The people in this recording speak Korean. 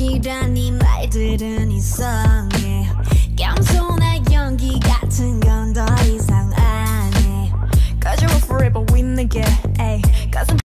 아니란 네 말들은 이상해. 겸손한 연기 같은 건 더 이상 안 해. Cause you're forever with me, yeah.